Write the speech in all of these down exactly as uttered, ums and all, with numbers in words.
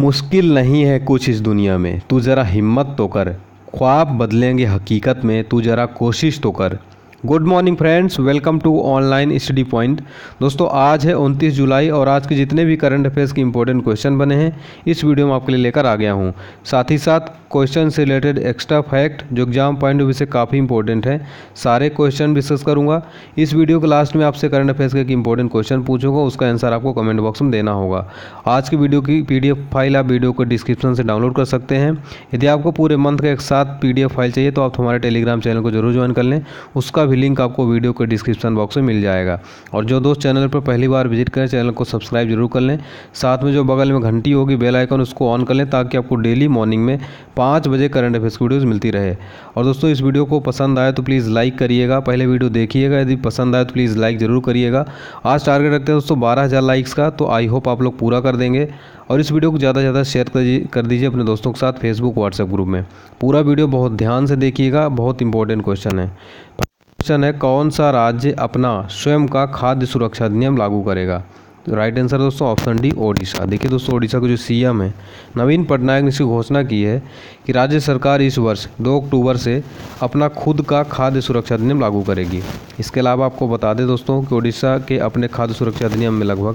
मुश्किल नहीं है कुछ इस दुनिया में, तू ज़रा हिम्मत तो कर। ख्वाब बदलेंगे हकीकत में, तू ज़रा कोशिश तो कर। Good morning friends, welcome to online study point. दोस्तों आज है उनतीस जुलाई और आज के जितने भी करंट अफेयर्स के इंपॉर्टेंट क्वेश्चन बने हैं इस वीडियो में आपके लिए लेकर आ गया हूं। साथ ही साथ क्वेश्चन से रिलेटेड एक्स्ट्रा फैक्ट जो एग्जाम पॉइंट ऑफ व्यू से काफ़ी इंपॉर्टेंट है, सारे क्वेश्चन डिस्कस करूंगा। इस वीडियो के लास्ट में आपसे करंट अफेयर्स के एक इंपॉर्टेंट क्वेश्चन पूछूंगा, उसका आंसर आपको कमेंट बॉक्स में देना होगा। आज की वीडियो की पीडीएफ फाइल आप वीडियो को डिस्क्रिप्शन से डाउनलोड कर सकते हैं। यदि आपको पूरे मंथ का एक साथ पीडीएफ फाइल चाहिए तो आप हमारे टेलीग्राम चैनल को जरूर ज्वाइन कर लें, उसका भी लिंक आपको वीडियो के डिस्क्रिप्शन बॉक्स में मिल जाएगा। और जो दोस्त चैनल पर पहली बार विजिट करें चैनल को सब्सक्राइब जरूर कर लें, साथ में जो बगल में घंटी होगी बेल आइकन उसको ऑन कर लें ताकि आपको डेली मॉर्निंग में पाँच बजे करंट अफेयर्स की वीडियोज़ मिलती रहे। और दोस्तों इस वीडियो को पसंद आए तो प्लीज़ लाइक करिएगा, पहले वीडियो देखिएगा, यदि पसंद आए तो प्लीज़ लाइक ज़रूर करिएगा। आज टारगेट रखते हैं दोस्तों बारह हज़ार लाइक्स का, तो आई होप आप लोग पूरा कर देंगे। और इस वीडियो को ज़्यादा से ज़्यादा शेयर कर दीजिए अपने दोस्तों के साथ फेसबुक व्हाट्सएप ग्रुप में। पूरा वीडियो बहुत ध्यान से देखिएगा, बहुत इंपॉर्टेंट क्वेश्चन है। क्वेश्चन है, कौन सा राज्य अपना स्वयं का खाद्य सुरक्षा अधिनियम लागू करेगा? तो राइट आंसर दोस्तों ऑप्शन डी ओडिशा। देखिए दोस्तों ओडिशा के जो सीएम है नवीन पटनायक ने इसकी घोषणा की है कि राज्य सरकार इस वर्ष दो अक्टूबर से अपना खुद का खाद्य सुरक्षा अधिनियम लागू करेगी। इसके अलावा आपको बता दें दोस्तों कि ओडिशा के अपने खाद्य सुरक्षा अधिनियम में लगभग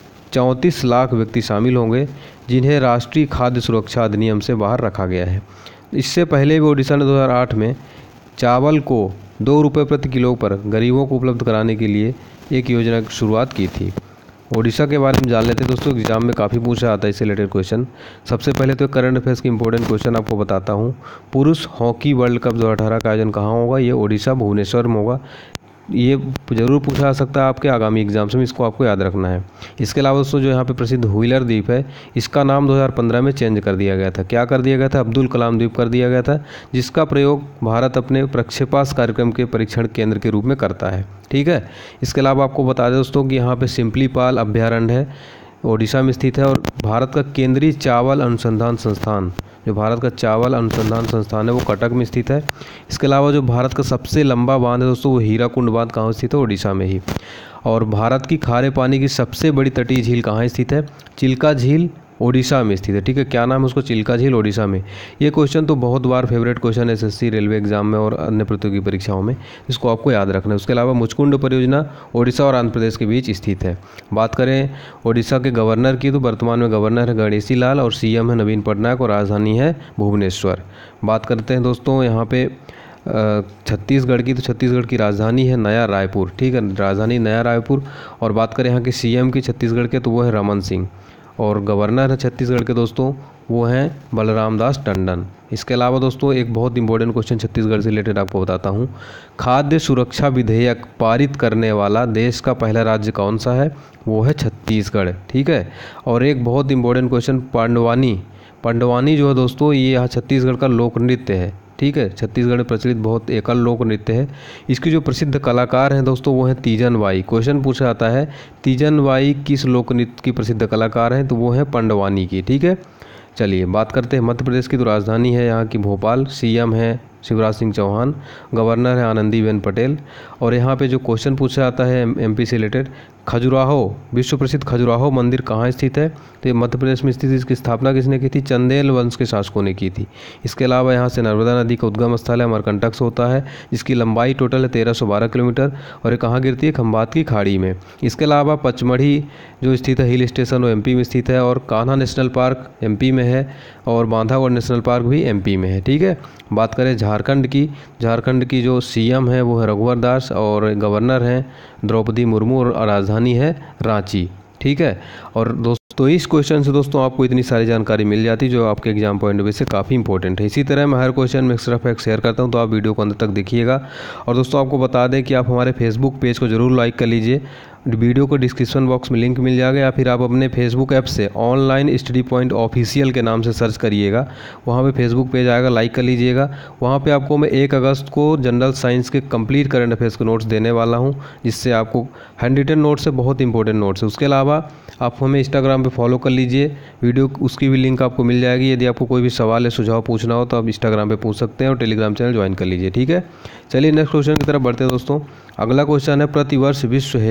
चौंतीस लाख व्यक्ति शामिल होंगे जिन्हें राष्ट्रीय खाद्य सुरक्षा अधिनियम से बाहर रखा गया है। इससे पहले भी ओडिशा ने दो हज़ार आठ में चावल को दो रुपये प्रति किलो पर गरीबों को उपलब्ध कराने के लिए एक योजना की शुरुआत की थी। ओडिशा के बारे में जान लेते हैं दोस्तों, एग्जाम में काफ़ी पूछा आता है इससे रिलेटेड क्वेश्चन। सबसे पहले तो करंट अफेयर्स की इंपॉर्टेंट क्वेश्चन आपको बताता हूँ। पुरुष हॉकी वर्ल्ड कप दो हज़ार अठारह का आयोजन कहाँ होगा? ये ओडिशा भुवनेश्वर में होगा। ये ज़रूर पूछा जा सकता है आपके आगामी एग्जाम्स में, इसको आपको याद रखना है। इसके अलावा दोस्तों जो यहाँ पे प्रसिद्ध व्हीलर द्वीप है इसका नाम दो हज़ार पंद्रह में चेंज कर दिया गया था। क्या कर दिया गया था? अब्दुल कलाम द्वीप कर दिया गया था, जिसका प्रयोग भारत अपने प्रक्षेपास कार्यक्रम के परीक्षण केंद्र के रूप में करता है। ठीक है। इसके अलावा आपको बता दें दोस्तों कि यहाँ पे सिम्पलीपाल अभ्यारण्य है, ओडिशा में स्थित है। और भारत का केंद्रीय चावल अनुसंधान संस्थान, जो भारत का चावल अनुसंधान संस्थान है वो कटक में स्थित है। इसके अलावा जो भारत का सबसे लंबा बांध है दोस्तों वो हीराकुंड बांध कहाँ स्थित है? ओडिशा में ही। और भारत की खारे पानी की सबसे बड़ी तटीय झील कहाँ स्थित है? चिल्का झील ओडिशा में स्थित है। ठीक है, क्या नाम है उसको? चिल्का झील ओडिशा में। ये क्वेश्चन तो बहुत बार फेवरेट क्वेश्चन है एसएससी रेलवे एग्जाम में और अन्य प्रतियोगी परीक्षाओं में, इसको आपको याद रखना है। उसके अलावा मुचकुंड परियोजना ओडिशा और आंध्र प्रदेश के बीच स्थित है। बात करें ओडिशा के गवर्नर की तो वर्तमान में गवर्नर है गणेशी लाल और सीएम है नवीन पटनायक और राजधानी है भुवनेश्वर। बात करते हैं दोस्तों यहाँ पे छत्तीसगढ़ की, तो छत्तीसगढ़ की राजधानी है नया रायपुर। ठीक है, राजधानी नया रायपुर। और बात करें यहाँ के सीएम की छत्तीसगढ़ के तो वो है रमन सिंह। और गवर्नर है छत्तीसगढ़ के दोस्तों वो हैं बलराम दास टंडन। इसके अलावा दोस्तों एक बहुत इंपॉर्टेंट क्वेश्चन छत्तीसगढ़ से रिलेटेड आपको बताता हूँ। खाद्य सुरक्षा विधेयक पारित करने वाला देश का पहला राज्य कौन सा है? वो है छत्तीसगढ़। ठीक है। और एक बहुत इंपॉर्टेंट क्वेश्चन पांडवानी, पांडवानी जो है दोस्तों ये यहाँ छत्तीसगढ़ का लोक नृत्य है। ठीक है, छत्तीसगढ़ में प्रचलित बहुत एकल लोक नृत्य है। इसकी जो प्रसिद्ध कलाकार हैं दोस्तों वो हैं तीजन बाई। क्वेश्चन पूछा जाता है तीजन बाई किस लोक नृत्य की प्रसिद्ध कलाकार हैं? तो वो है पांडवानी की। ठीक है। चलिए बात करते हैं मध्य प्रदेश की, तो राजधानी है यहाँ की भोपाल, सीएम है शिवराज सिंह चौहान, गवर्नर है आनंदीबेन पटेल। और यहाँ पे जो क्वेश्चन पूछा जाता है एमपी से रिलेटेड, खजुराहो विश्व प्रसिद्ध खजुराहो मंदिर कहाँ स्थित है? तो ये मध्य प्रदेश में स्थित। इसकी स्थापना किसने की थी? चंदेल वंश के शासकों ने की थी। इसके अलावा यहाँ से नर्मदा नदी का उद्गम स्थल है अमरकंटक से होता है, जिसकी लंबाई टोटल है तेरह सौ बारह किलोमीटर और ये कहाँ गिरती है? खंबात की खाड़ी में। इसके अलावा पचमढ़ी जो स्थित है हिल स्टेशन वो एमपी में स्थित है। और कान्हा नेशनल पार्क एमपी में है और बांधागढ़ नेशनल पार्क भी एमपी में है। ठीक है। बात करें झारखंड की, झारखंड की जो सीएम है वो है रघुवर दास और गवर्नर हैं द्रौपदी मुर्मू और राजधानी है रांची। ठीक है। और दोस्तों इस क्वेश्चन से दोस्तों आपको इतनी सारी जानकारी मिल जाती जो आपके एग्जाम पॉइंट ऑफ व्यू से काफ़ी इंपॉर्टेंट है। इसी तरह मैं हर क्वेश्चन में एक्स्ट्रा फैक्ट शेयर करता हूं, तो आप वीडियो को अंत तक देखिएगा। और दोस्तों आपको बता दें कि आप हमारे फेसबुक पेज को जरूर लाइक कर लीजिए, वीडियो को डिस्क्रिप्शन बॉक्स में लिंक मिल जाएगा, या फिर आप अपने फेसबुक ऐप से ऑनलाइन स्टडी पॉइंट ऑफिशियल के नाम से सर्च करिएगा, वहाँ पे फेसबुक पेज आएगा, लाइक कर लीजिएगा। वहाँ पे आपको मैं एक अगस्त को जनरल साइंस के कंप्लीट करंट अफेयर्स के नोट्स देने वाला हूँ, जिससे आपको हैंड रिटन नोट्स से बहुत इंपॉर्टेंट नोट्स है। उसके अलावा आप हमें इंस्टाग्राम पे फॉलो कर लीजिए, वीडियो उसकी भी लिंक आपको मिल जाएगी। यदि आपको कोई भी सवाल या सुझाव पूछना हो तो आप इंस्टाग्राम पे पूछ सकते हैं और टेलीग्राम चैनल ज्वाइन कर लीजिए। ठीक है। चलिए नेक्स्ट क्वेश्चन की तरफ बढ़ते हैं दोस्तों। अगला क्वेश्चन है, प्रतिवर्ष विश्व हेपेटाइटिस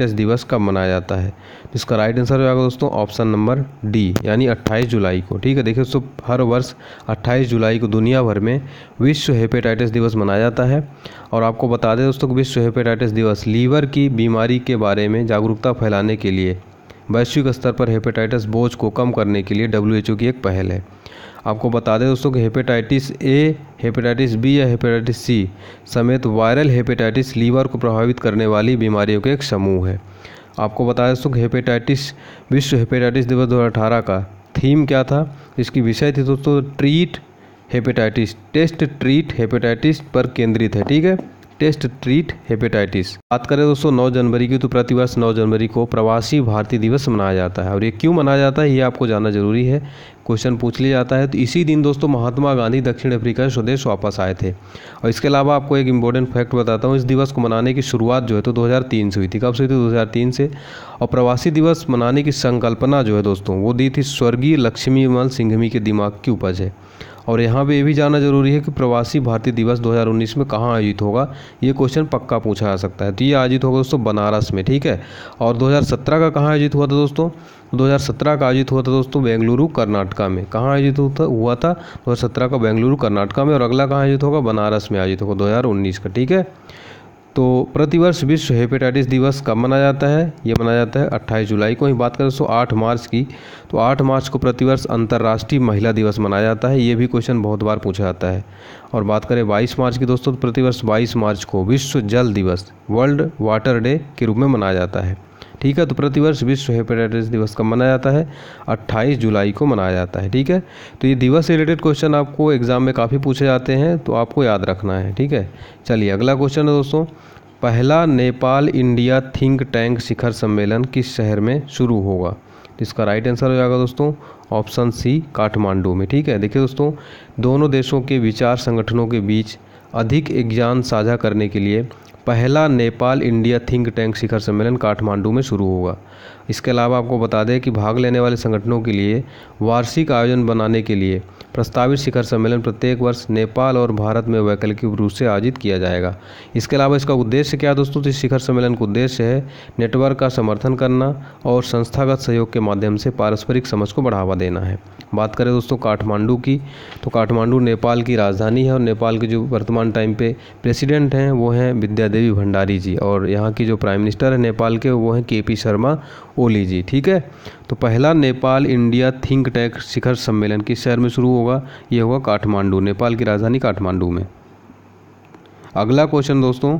हेपेटाइटिस दिवस कब मनाया जाता है? इसका राइट आंसर हो जाएगा दोस्तों ऑप्शन नंबर डी, यानी अट्ठाईस जुलाई को। ठीक है, देखिए दोस्तों हर वर्ष अट्ठाईस जुलाई को दुनिया भर में विश्व हेपेटाइटिस दिवस मनाया जाता है। और आपको बता दें दोस्तों कि विश्व हेपेटाइटिस दिवस लीवर की बीमारी के बारे में जागरूकता फैलाने के लिए वैश्विक स्तर पर हेपेटाइटिस बोझ को कम करने के लिए डब्ल्यू एच ओ की एक पहल है। आपको बता दें दोस्तों कि हेपेटाइटिस ए, हेपेटाइटिस बी या हेपेटाइटिस सी समेत वायरल हेपेटाइटिस लीवर को प्रभावित करने वाली बीमारियों के एक समूह है। आपको बता दें दोस्तों कि हेपेटाइटिस विश्व हेपेटाइटिस दिवस दो हज़ार अठारह का थीम क्या था? इसकी विषय थी दोस्तों treat hepatitis, test treat hepatitis पर केंद्रित है। ठीक है, टेस्ट ट्रीट हेपेटाइटिस। बात करें दोस्तों नौ जनवरी की, तो प्रतिवर्ष नौ जनवरी को प्रवासी भारतीय दिवस मनाया जाता है। और ये क्यों मनाया जाता है ये आपको जानना जरूरी है, क्वेश्चन पूछ लिया जाता है। तो इसी दिन दोस्तों महात्मा गांधी दक्षिण अफ्रीका से स्वदेश वापस आए थे। और इसके अलावा आपको एक इंपॉर्टेंट फैक्ट बताता हूँ, इस दिवस को मनाने की शुरुआत जो है तो दो हज़ार तीन से हुई थी। कब से हुई थी? दो हज़ार तीन से। और प्रवासी दिवस मनाने की संकल्पना जो है दोस्तों वो दी थी स्वर्गीय लक्ष्मीमल सिंघवी के दिमाग की उपज है। और यहाँ पे ये भी जानना जरूरी है कि प्रवासी भारतीय दिवस दो हज़ार उन्नीस में कहाँ आयोजित होगा, ये क्वेश्चन पक्का पूछा जा सकता है। तो ये आयोजित होगा दोस्तों बनारस में। ठीक है, और दो हज़ार सत्रह का कहाँ आयोजित हुआ था दोस्तों? दो हज़ार सत्रह का आयोजित हुआ था दोस्तों बेंगलुरु कर्नाटका में। कहाँ आयोजित हुआ था? दो हज़ार सत्रह का बेंगलुरु कर्नाटका में। और अगला कहाँ आयोजित होगा? बनारस में आयोजित होगा दो हज़ार उन्नीस का। ठीक है, तो प्रतिवर्ष विश्व हेपेटाइटिस दिवस कब मनाया जाता है? ये मनाया जाता है अट्ठाईस जुलाई को। ही बात करें दोस्तों आठ मार्च की, तो आठ मार्च को प्रतिवर्ष अंतर्राष्ट्रीय महिला दिवस मनाया जाता है। ये भी क्वेश्चन बहुत बार पूछा जाता है। और बात करें बाईस मार्च की दोस्तों, तो प्रतिवर्ष बाईस मार्च को विश्व जल दिवस, वर्ल्ड वाटर डे के रूप में मनाया जाता है। ठीक है, तो प्रतिवर्ष विश्व हेपेटाइटिस दिवस कब मनाया जाता है? अट्ठाईस जुलाई को मनाया जाता है। ठीक है, तो ये दिवस से रिलेटेड क्वेश्चन आपको एग्जाम में काफ़ी पूछे जाते हैं, तो आपको याद रखना है। ठीक है, चलिए अगला क्वेश्चन है दोस्तों, पहला नेपाल इंडिया थिंक टैंक शिखर सम्मेलन किस शहर में शुरू होगा? इसका राइट आंसर हो जाएगा दोस्तों ऑप्शन सी, काठमांडू में। ठीक है, देखिए दोस्तों दोनों देशों के विचार संगठनों के बीच अधिक ज्ञान साझा करने के लिए पहला नेपाल इंडिया थिंक टैंक शिखर सम्मेलन काठमांडू में शुरू होगा। इसके अलावा आपको बता दें कि भाग लेने वाले संगठनों के लिए वार्षिक आयोजन बनाने के लिए प्रस्तावित शिखर सम्मेलन प्रत्येक वर्ष नेपाल और भारत में वैकल्पिक रूप से आयोजित किया जाएगा। इसके अलावा इसका उद्देश्य क्या है दोस्तों? तो इस शिखर सम्मेलन का उद्देश्य है नेटवर्क का समर्थन करना और संस्थागत सहयोग के माध्यम से पारस्परिक समझ को बढ़ावा देना है। बात करें दोस्तों काठमांडू की, तो काठमांडू नेपाल की राजधानी है। और नेपाल के जो वर्तमान टाइम पे प्रेसिडेंट हैं वो हैं विद्यादेवी भंडारी जी। और यहाँ की जो प्राइम मिनिस्टर है नेपाल के वो हैं के पी शर्मा ओली जी। ठीक है, तो पहला नेपाल इंडिया थिंक टैंक शिखर सम्मेलन किस शहर में शुरू होगा? ये होगा काठमांडू, नेपाल की राजधानी काठमांडू में। अगला क्वेश्चन दोस्तों,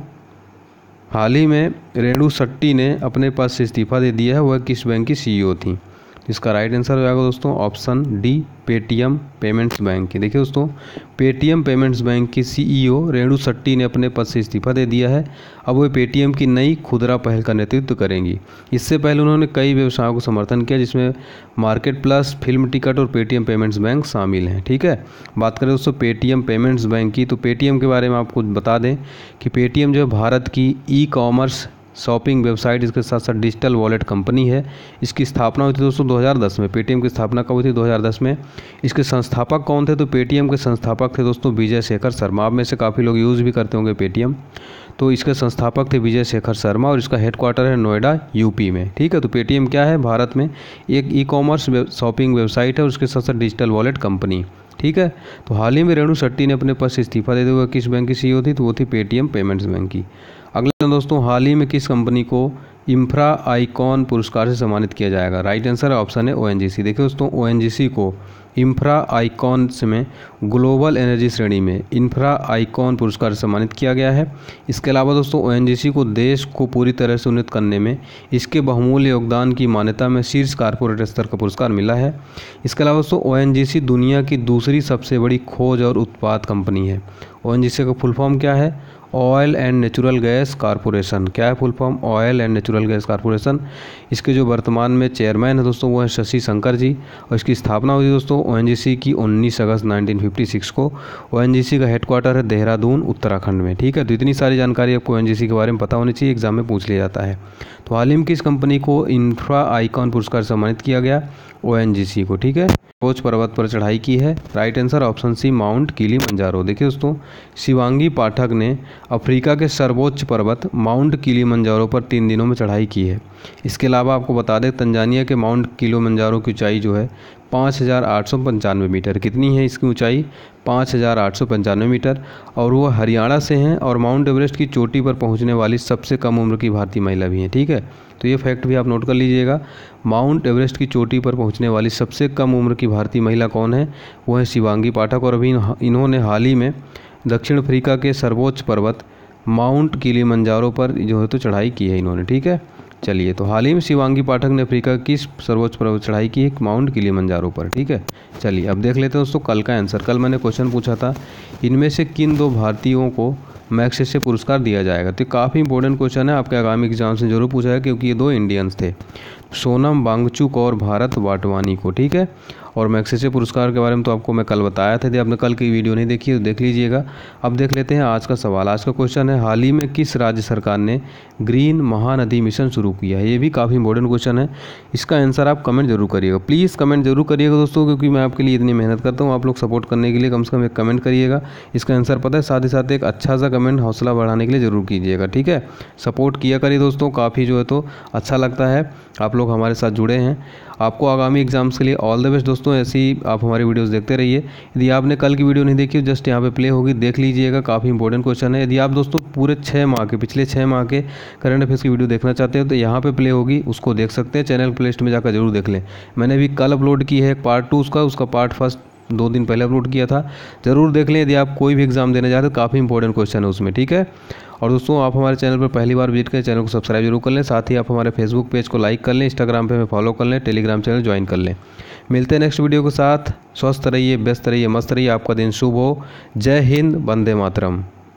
हाल ही में रेणु शेट्टी ने अपने पद से इस्तीफा दे दिया है, वह किस बैंक की सी ई ओ थी? इसका राइट आंसर हो जाएगा दोस्तों option D, Paytm payments bank की। देखिए दोस्तों पेटीएम पेमेंट्स बैंक की सी ई ओ रेणु शेट्टी ने अपने पद से इस्तीफा दे दिया है। अब वो पेटीएम की नई खुदरा पहल का नेतृत्व करेंगी। इससे पहले उन्होंने कई व्यवसायों को समर्थन किया, जिसमें मार्केट प्लस, फिल्म टिकट और पेटीएम पेमेंट्स बैंक शामिल हैं। ठीक है, बात करें दोस्तों पेटीएम पेमेंट्स बैंक की, तो पेटीएम के बारे में आपको बता दें कि पेटीएम जो है भारत की ई कॉमर्स शॉपिंग वेबसाइट, इसके साथ साथ डिजिटल वॉलेट कंपनी है। इसकी स्थापना हुई थी दोस्तों दो हज़ार दस में। पेटीएम की स्थापना कब हुई थी? दो हज़ार दस में। इसके संस्थापक कौन थे? तो पेटीएम के संस्थापक थे दोस्तों विजय शेखर शर्मा। आप में से काफ़ी लोग यूज़ भी करते होंगे पेटीएम। तो इसके संस्थापक थे विजय शेखर शर्मा और इसका हेडक्वार्टर है नोएडा यूपी में। ठीक है, तो पेटीएम क्या है? भारत में एक ई कॉमर्स शॉपिंग वेबसाइट है और उसके साथ साथ डिजिटल वॉलेट कंपनी। ठीक है, तो हाल ही में रेणु शेट्टी ने अपने पद से इस्तीफा देते हुए किस बैंक की सी ई ओ थी? तो वो थी पेटीएम पेमेंट्स बैंक की। अगला दोस्तों, हाल ही में किस कंपनी को इंफ्रा आइकॉन पुरस्कार से सम्मानित किया जाएगा? राइट आंसर ऑप्शन है ओ एन जी सी। देखिए दोस्तों ओ एन जी सी को इंफ्रा आइकॉन में ग्लोबल एनर्जी श्रेणी में इंफ्रा आइकॉन पुरस्कार से सम्मानित किया गया है। इसके अलावा दोस्तों ओ एन जी सी को देश को पूरी तरह से उन्नत करने में इसके बहुमूल्य योगदान की मान्यता में शीर्ष कारपोरेट स्तर का पुरस्कार मिला है। इसके अलावा दोस्तों ओ एन जी सी दुनिया की दूसरी सबसे बड़ी खोज और उत्पाद कंपनी है। ओ एन जी सी का फुल फॉर्म क्या है? Oil and natural gas corporation. क्या है full form? Oil and natural gas corporation. इसके जो वर्तमान में चेयरमैन है दोस्तों वो है शशि शंकर जी और इसकी स्थापना हुई दोस्तों ओ एन जी सी की उन्नीस अगस्त उन्नीस सौ छप्पन को। ओ एन जी सी का हेडक्वार्टर है देहरादून उत्तराखंड में। ठीक है, तो इतनी सारी जानकारी आपको ओ एन जी सी के बारे में पता होनी चाहिए, एग्जाम में पूछ लिया जाता है। तो हाल ही में किस कंपनी को इंफ्रा आइकॉन पुरस्कार सम्मानित किया गया? ओ एन जी सी को। ठीक है, सर्वोच्च पर्वत पर चढ़ाई की है? Right answer option C, mount Kilimanjaro. देखिए दोस्तों शिवांगी पाठक ने अफ्रीका के सर्वोच्च पर्वत माउंट किलिमंजारो पर तीन दिनों में चढ़ाई की है। इसके अलावा आपको बता दें तंजानिया के माउंट किलिमंजारो की ऊंचाई जो है पाँच हज़ार आठ सौ पंचानवे मीटर। कितनी है इसकी ऊंचाई? पाँच हज़ार आठ सौ पंचानवे मीटर। और वो हरियाणा से हैं और माउंट एवरेस्ट की चोटी पर पहुंचने वाली सबसे कम उम्र की भारतीय महिला भी हैं। ठीक है, तो ये फैक्ट भी आप नोट कर लीजिएगा। माउंट एवरेस्ट की चोटी पर पहुंचने वाली सबसे कम उम्र की भारतीय महिला कौन है? वो है शिवांगी पाठक। और अभी इन्होंने हाल ही में दक्षिण अफ्रीका के सर्वोच्च पर्वत माउंट किलिमंजारो पर जो है तो चढ़ाई की है इन्होंने। ठीक है, चलिए, तो हाल ही में शिवांगी पाठक ने अफ्रीका की सर्वोच्च पर्वत चढ़ाई की है माउंट किलिमंजारो पर। ठीक है, चलिए अब देख लेते हैं दोस्तों कल का आंसर। कल मैंने क्वेश्चन पूछा था इनमें से किन दो भारतीयों को मैग्सेसे पुरस्कार दिया जाएगा। तो काफ़ी इंपॉर्टेंट क्वेश्चन है, आपके आगामी एग्जाम से जरूर पूछा है क्योंकि ये दो इंडियंस थे, सोनम वांगचुक और भारत वाटवानी को। ठीक है, और मैग्सेसे पुरस्कार के बारे में तो आपको मैं कल बताया था, यदि आपने कल की वीडियो नहीं देखी तो देख लीजिएगा। अब देख लेते हैं आज का सवाल। आज का क्वेश्चन है हाल ही में किस राज्य सरकार ने ग्रीन महानदी मिशन शुरू किया है। ये भी काफ़ी इंपॉर्टेंट क्वेश्चन है, इसका आंसर आप कमेंट जरूर करिएगा। प्लीज़ कमेंट जरूर करिएगा दोस्तों, क्योंकि मैं आपके लिए इतनी मेहनत करता हूँ, आप लोग सपोर्ट करने के लिए कम से कम एक कमेंट करिएगा। इसका आंसर पता है, साथ ही साथ एक अच्छा सा कमेंट हौसला बढ़ाने के लिए ज़रूर कीजिएगा। ठीक है, सपोर्ट किया करिए दोस्तों, काफ़ी जो है तो अच्छा लगता है आप लोग हमारे साथ जुड़े हैं। आपको आगामी एग्जाम्स के लिए ऑल द बेस्ट दोस्तों। ऐसे ही आप हमारी वीडियोस देखते रहिए। यदि आपने कल की वीडियो नहीं देखी जस्ट यहाँ पे प्ले होगी, देख लीजिएगा, काफ़ी इंपॉर्टेंट क्वेश्चन है। यदि आप दोस्तों पूरे छः माह के पिछले छः माह के करंट अफेयर्स की वीडियो देखना चाहते हैं तो यहाँ पे प्ले होगी, उसको देख सकते हैं। चैनल प्ले लिस्ट में जाकर जरूर देख लें। मैंने भी कल अपलोड की है पार्ट टू उसका उसका पार्ट फर्स्ट दो दिन पहले अपलोड किया था, ज़रूर देख लें। यदि आप कोई भी एग्जाम देने जाते हैं तो काफ़ी इंपॉर्टेंट क्वेश्चन है उसमें। ठीक है, और दोस्तों आप हमारे चैनल पर पहली बार विजिट करें, चैनल को सब्सक्राइब जरूर कर लें। साथ ही आप हमारे फेसबुक पेज को लाइक कर लें, इंस्टाग्राम पे हमें फॉलो कर लें, टेलीग्राम चैनल ज्वाइन कर लें। मिलते हैं नेक्स्ट वीडियो के साथ। स्वस्थ रहिए, व्यस्त रहिए, मस्त रहिए, आपका दिन शुभ हो। जय हिंद, वंदे मातरम।